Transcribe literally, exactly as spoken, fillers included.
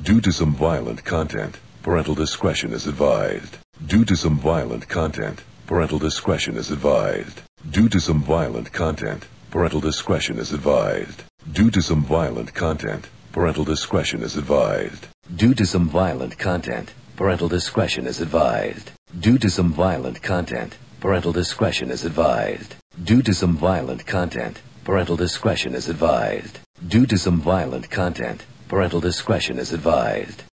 Due to some violent content, parental discretion is advised. Due to some violent content, parental discretion is advised. Due to some violent content, parental discretion is advised. Due to some violent content, parental discretion is advised. Due to some violent content, parental discretion is advised. Due to some violent content, parental discretion is advised. Due to some violent content, parental discretion is advised. Due to some violent content, parental discretion is advised.